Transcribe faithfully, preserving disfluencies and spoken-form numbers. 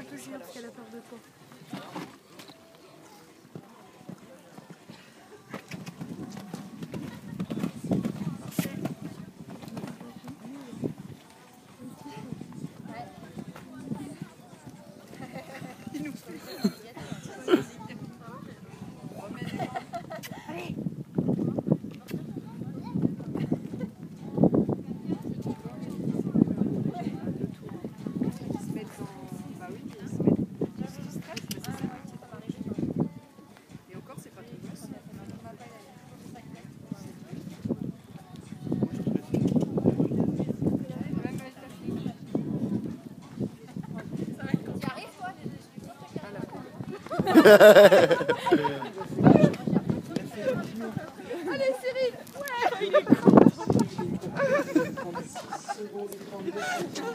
peu Julien parce qu'elle a peur de toi. Il nous fait. Allez. Allez Cyril, ouais. Il est con.